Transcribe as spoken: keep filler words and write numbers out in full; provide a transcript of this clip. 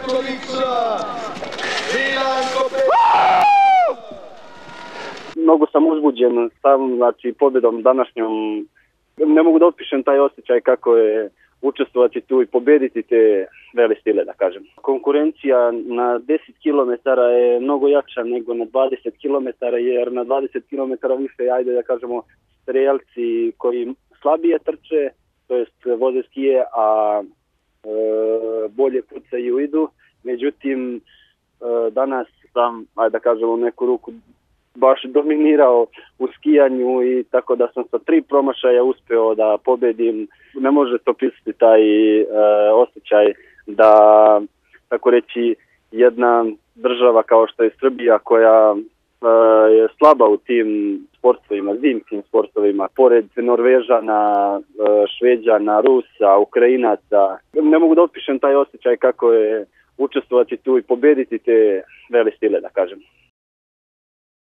Petkovića, Milanko Petković. Mnogo sam uzbuđen sam, znači, pobjedom današnjom. Ne mogu da opišem taj osjećaj kako je učestvovati tu i pobediti te vele stile, da kažem. Konkurencija na deset kilometara je mnogo jača nego na dvadeset kilometara, jer na dvadeset kilometara više, ajde da kažemo, strelci koji slabije trče, to jest voze skije, a e, bolje pucaju idu. Međutim, e, danas sam, ajde da kažemo, u neku ruku baš dominirao u skijanju i tako da sam sa tri promašaja uspeo da pobedim. Ne može to pisati taj e, osjećaj da, tako reći, jedna država kao što je Srbija, koja e, je slaba u tim sportovima, zimskim sportovima, pored Norvežana, e, Šveđana, Rusa, Ukrajinaca. Ne mogu da opišem taj osjećaj kako je učestvovati tu i pobediti te vele stile, da kažem.